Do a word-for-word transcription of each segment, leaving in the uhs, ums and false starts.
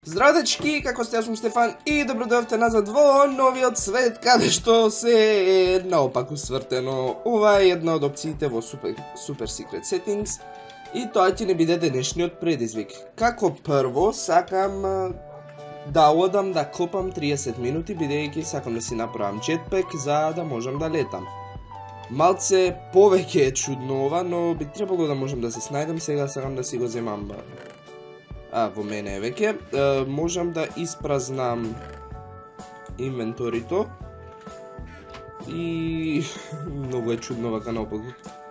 Здраво дечки, како сте, јас сум Стефан и добро дојавте назад во новиот свет каде што се е наопаку свртено. Ова е една од опциите во Super, Super Secret Settings и тоа ќе не биде денешниот предизвик. Како прво сакам да одам да копам триесет минути, бидејќи сакам да си направам jetpack за да можам да летам. Малце повеќе е чудно ова, но би требало да можам да се снајдам. Сега сакам да си го земам. А, во мене е веќе. E, можам да испразнам инвенторито. И многу е чудно вака наопаку.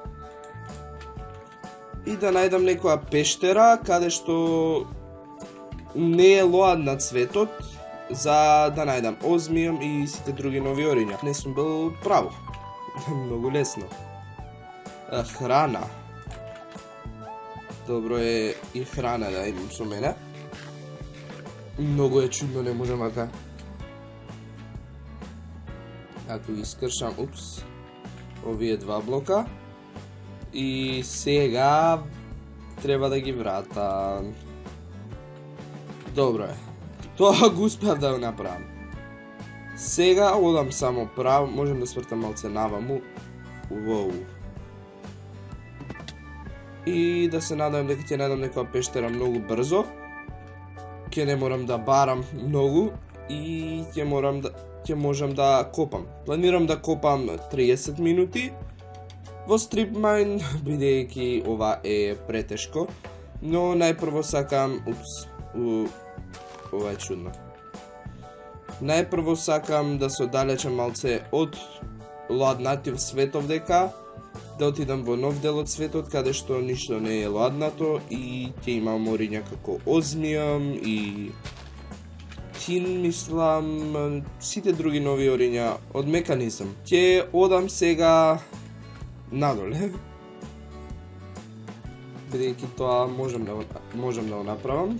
И да најдам некоја пештера каде што не е ладна цветот, за да најдам озмијум и сите други нови ориња. Не сум бил право. Многу лесно. E, храна. Добро е и храна да имам со мене. Многу е чудно, не можам вака. Ако ги скршам, упс, овие два блока. И сега треба да ги вратам. Добро е. Тоа го успеав да го направам. Сега одам само право, можем да свртам малце наваму. Воу. И да се надам дека ќе најдам некоја пештера многу брзо. Ќе не морам да барам многу и ќе морам да ќе можам да копам. Планирам да копам триесет минути во Strip Mine, бидејќи ова е претешко, но најпрво сакам, упс, у, ова е чудно. Најпрво сакам да се оддалечам малце од ладнатив светов дека, да отидам во нов дел од светот каде што ништо не е ладнато и ќе имам ориња како озмијум и тин, мислам, сите други нови ориња од меканизм. Ќе одам сега надоле, бидејќи тоа можам да можам да го направам.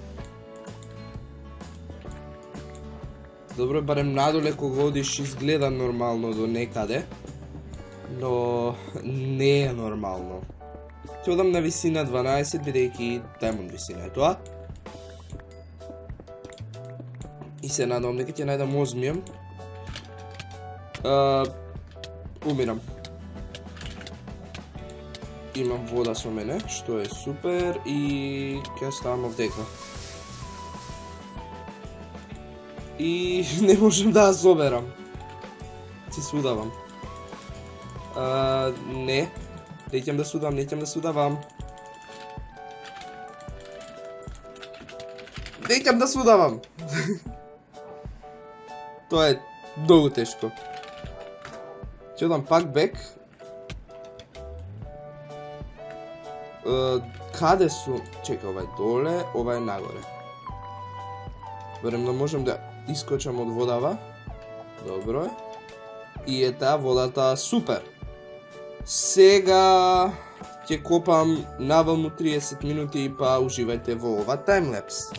Добро, барем надоле кога одиш изгледа нормално до некаде, но не е нормално. Ќе одам на висина дванаесет, бидејќи Diamond висина е тоа. И се надам дека ќе најдам озмијум. Uh, умирам. Имам вода со мене, што е супер, и ќе ставам овдека. И не можам да ја соберам. Си судавам. Uh, не, неќам да судам, неќам да судавам. Неќам да судавам. Тоа е многу тешко. Ќе одам пак бек. Uh, каде су? Чека, ова е доле, ова е нагоре. Верем да можам да искочам од водава. Добро е. И е таа водата супер. Сега ќе копам наваму триесет минути и па уживајте во ова таймлепс.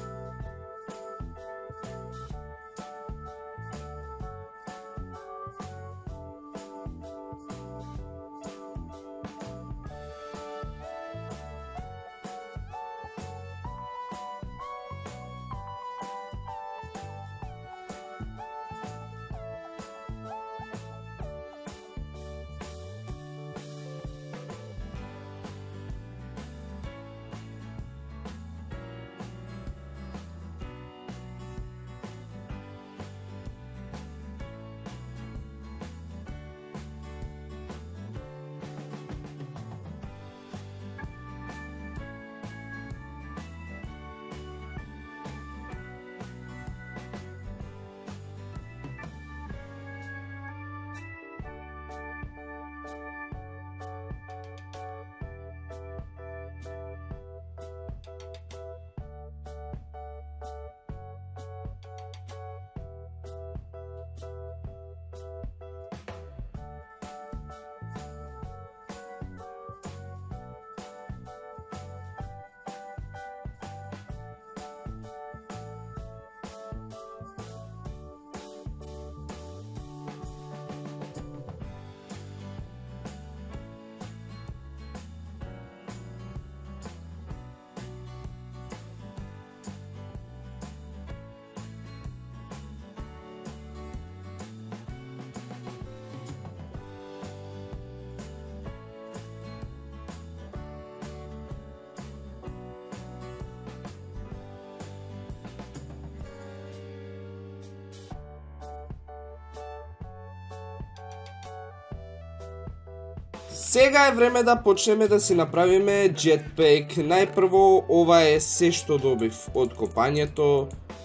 Сега е време да почнеме да си направиме jetpack. Најпрво, ова е се што добив од копањето.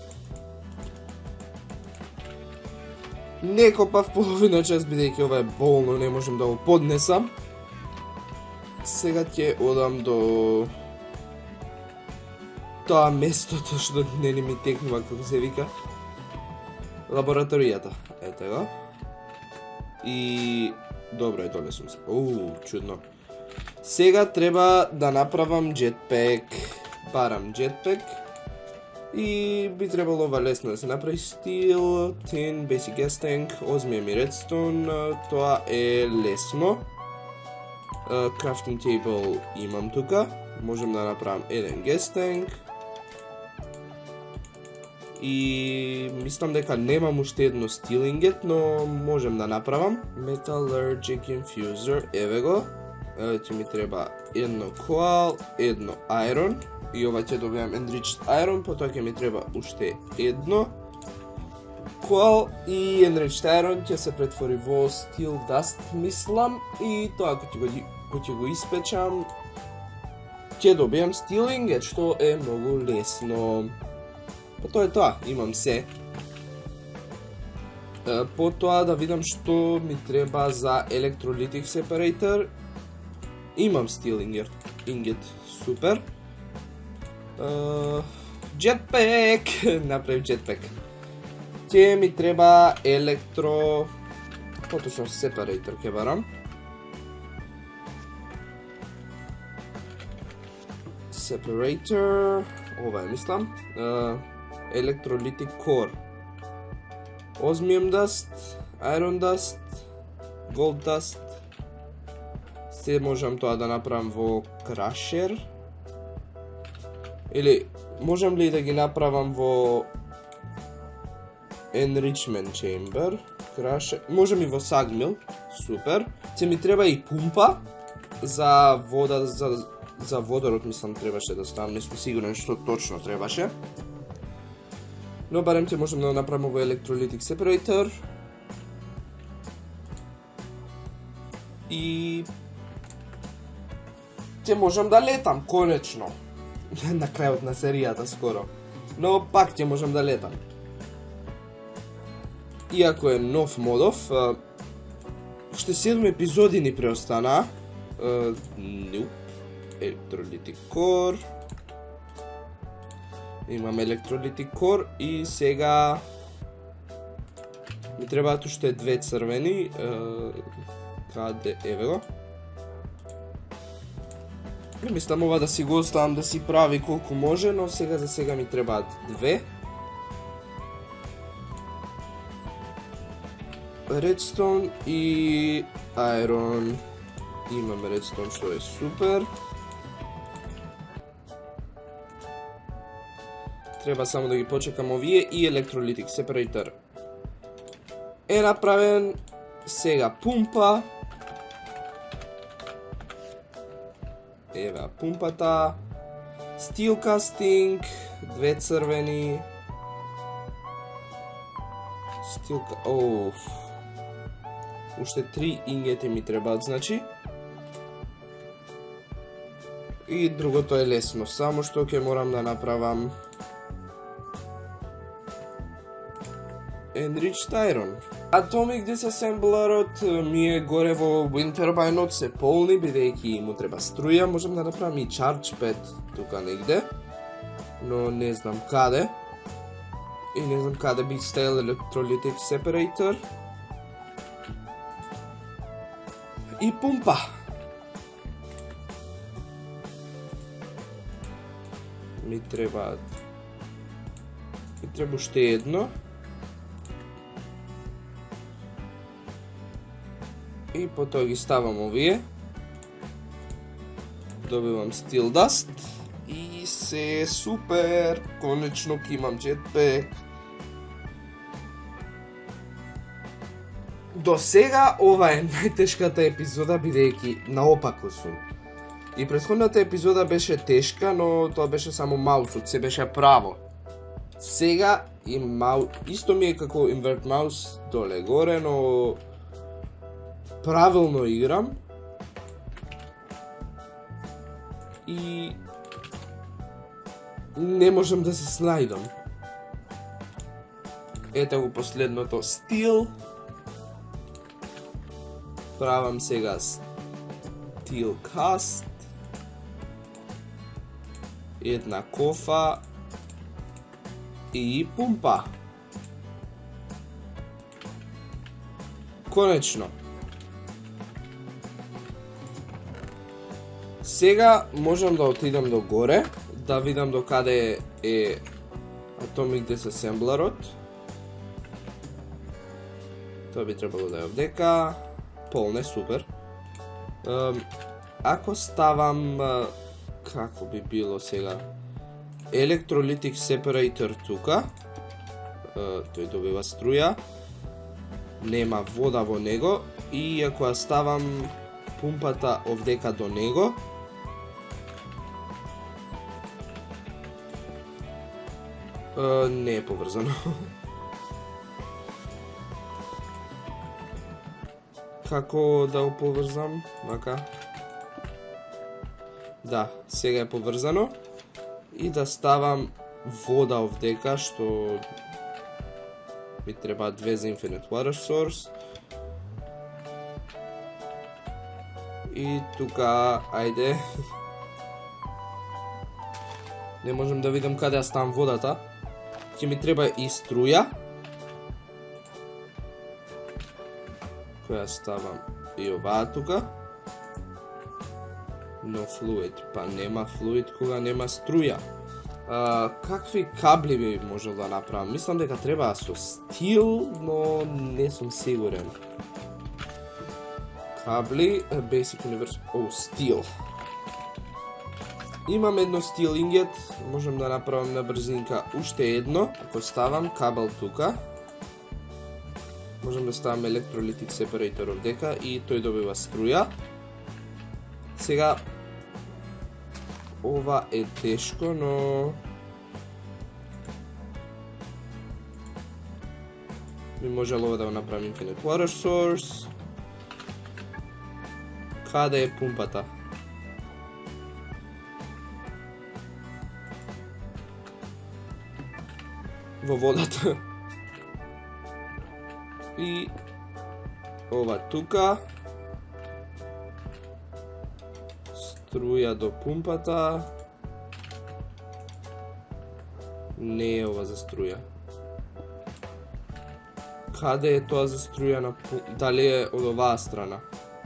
Не копав половина час, бидејќи ова е болно, не можем да го поднесам. Сега ќе одам до тоа местото што не ни ми текнува, како се вика. Лабораторијата. Ете го. И... добро е, доле сум се. Оу, чудно. Сега треба да направам jetpack. Барам jetpack. И би требало ова лесно да се направи. Steel, tin, basic gas tank, озмием и redstone. Тоа е лесно. Uh, crafting table имам тука. Можем да направам еден gas tank. И мислам дека немам уште едно steel ingot, но можем да направам. Metallurgic infuser, еве го. Ќе ми треба едно coal, едно iron. И ова ќе добијам enriched iron, потоа ќе ми треба уште едно coal и enriched iron ќе се претвори во steel dust, мислам. И тоа кога ќе го, кога ќе го испечам, ќе добијам steel ingot, што е многу лесно. Тоа е тоа, имам се. Потоа да видам што ми треба за electrolytic separator. Имам steel ingot, ingot. Супер. Uh, jetpack, направив jetpack. Ќе ми треба електро... поточно separator ќе барам. Separator, ова е мислам. Uh, Electrolytic core. Osmium dust, iron dust, gold dust. Се можам тоа да направам во crusher. Или можам ли да ги направам во enrichment chamber, crusher, можем и во sagmill. Супер. Ќе ми треба и пумпа за вода, за за водород мислам требаше да ставам, не сум сигурен што точно требаше. Но барем ќе можем да направиме во electrolytic separator. И ќе можам да летам, конечно. На крајот на серијата скоро. Но пак ќе можам да летам. Иако е нов модов, уште седум епизоди ни преостана. Nope. Electrolytic core. Имам electrolytic core и сега ми требаат уште две црвени. Каде еве го? Мислам ова да си го оставам да си прави колку може, но сега за сега ми требаат две. Redstone и iron. Имам redstone што е супер. Треба само да ги почекам овие и electrolytic separator е направен. Сега пумпа. Ева пумпата. Steel casting, две црвени. Steel ca... Оф. Уште три ингети ми требаат, значи. И другото е лесно, само што ќе морам да направам enriched iron. Atomic disassemblerот ми е горе во wind turbine-от, се полни, бидејќи му треба струја. Можам да направам и charge pad тука негде, но не знам каде. И не знам каде би стоел electrolytic separator. И пумпа. Ми треба... Ми треба уште едно. И потоа ги ставам овие. Добивам steel dust. И се супер! Конечно ќе имам jetpack. До сега ова е најтешката епизода, бидејќи наопаку сум. И претходната епизода беше тешка, но тоа беше само маусот, се беше право. Сега и мау... исто ми е како invert mouse доле горе, но правилно играм. и не можам да се снајдам. Ето го последното стил. Правам сега стил каст. Една кофа и пумпа. Конечно. Сега можам да отидам до горе, да видам до каде е Atomic Disassemblerот. Тоа би требало да е овдека. Полне, супер. Ако ставам, како би било сега, Electrolytic Separator тука, тој добива струја, нема вода во него, и ако ја ставам пумпата овдека до него, не е поврзано. Како да го поврзам? Мака. Да, сега е поврзано. И да ставам вода овдека, што ми треба две за Infinite Water Source. И тука, ајде. Не можем да видам каде ја ставам водата. Ќе ми треба и струја, која ставам и оваа тука. No fluid, па нема флуид кога нема струја. А, какви кабли би можел да направам? Мислам дека треба со стил, но не сум сигурен. Кабли, Basic Universe, oh, стил. Имам едно стил ингет, можем да направам на брзинка уште едно. Ако ставам кабел тука, можем да ставам Electrolytic Separator овдека и тој добива струја. Сега, ова е тешко, но би можело ова да го направим Infinite Water Source. Каде е пумпата? Во водата. И ова тука. Струја до пумпата. Не е ова за струја. Каде е тоа за струја на пумпата? Дали е од оваа страна?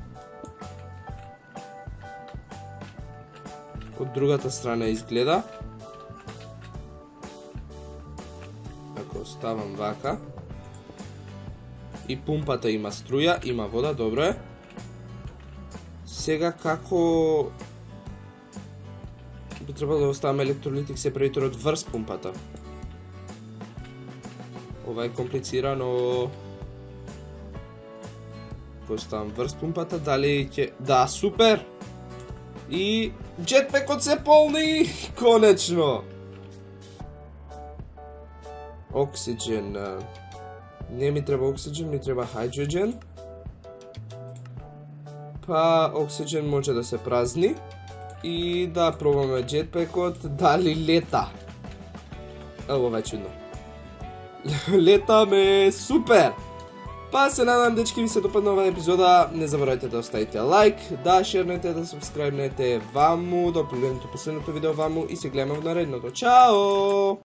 Од другата страна изгледа. Ако ставам вака. И пумпата има струја, има вода, добро е. Сега како би требало да оставаме Electrolytic Separatorот врз пумпата. Ова е комплицирано. Ако оставам врз пумпата, дали ќе... Да, супер! И джетпекот се полни! Конечно! Оксиджен. Не ми треба оксиджен, ми треба hydrogen. Па оксиджен може да се празни. И да пробаме джетпекот дали лета. Ево, ова е чудно. Летаме, супер! Па се надам, дечки, ви се допадна оваа епизода. Не заборавајте да оставите лайк, да шернете, да сабскрайбнете ваму, да погледнете последното видео ваму и се гледаме в наредното. Чао!